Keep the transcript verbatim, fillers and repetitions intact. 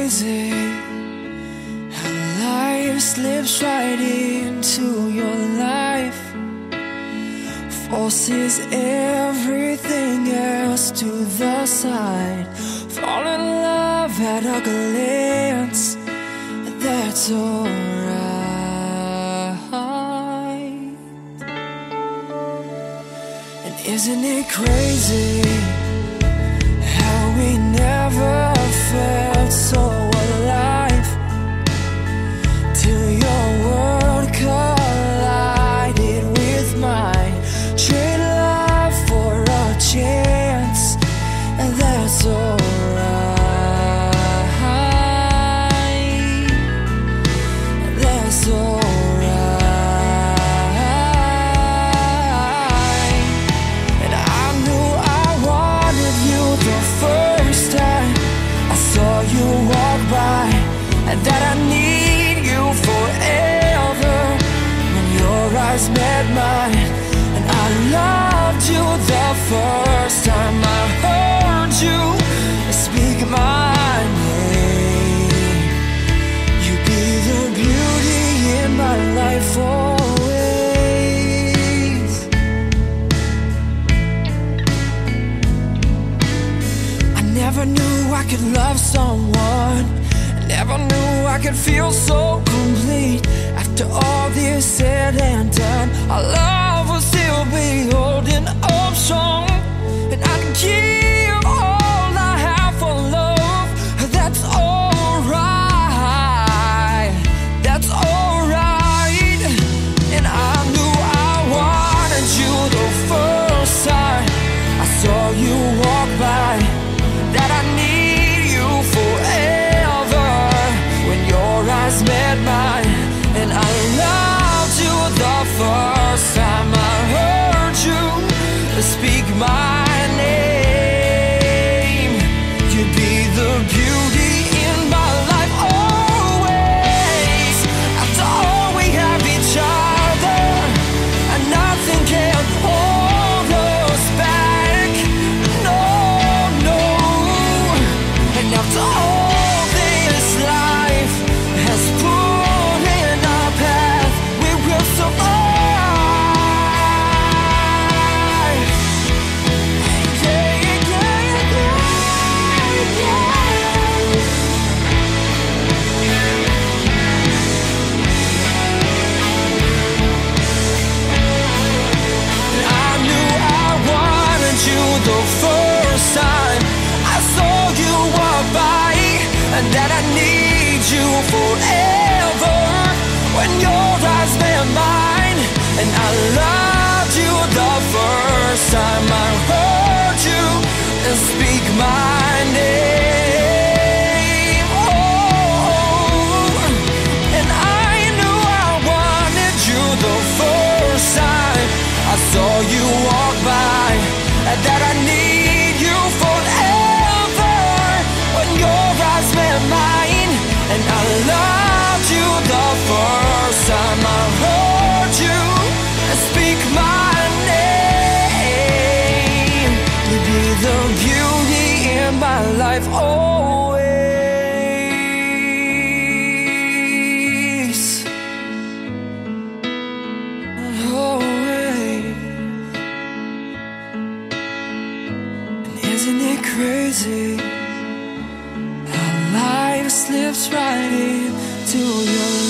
crazy how life slips right into your life, forces everything else to the side. Fall in love at a glance, that's alright. And isn't it crazy how we never felt so alive till your world collided with mine? Trade love for a chance, and that's alright. That's alright. And I knew I wanted you the first time I saw you walk by, and that I need you forever. When your eyes met mine, and I loved you the first time I heard you speak my name. You'd be the beauty in my life always. I never knew I could love someone, I never knew I could feel so complete. After all this said and done, our love will still be holding up strong, and I'd give all I have for love. That's alright, that's alright. And I knew I wanted you the first time I saw you walk by, that I need you forever. When your eyes met mine, and I loved you the first time I heard you speak my name. You'd be the beauty in my life always. After all we have each other, and nothing can hold us back. No, no. And after all this life has put in our path, we will survive. Yeah, yeah, yeah, yeah, yeah. I knew I wanted you the first time I saw you walk by, and that I need you forever. When your eyes met mine, and I loved you the first time I heard you speak my name. Oh, and I knew I wanted you the first time I saw you walk by, and that I need you forever. When your eyes met mine, and I loved you the first time I heard you speak my name. You'd be the beauty in my life always. Always. And isn't it crazy how life slips right into your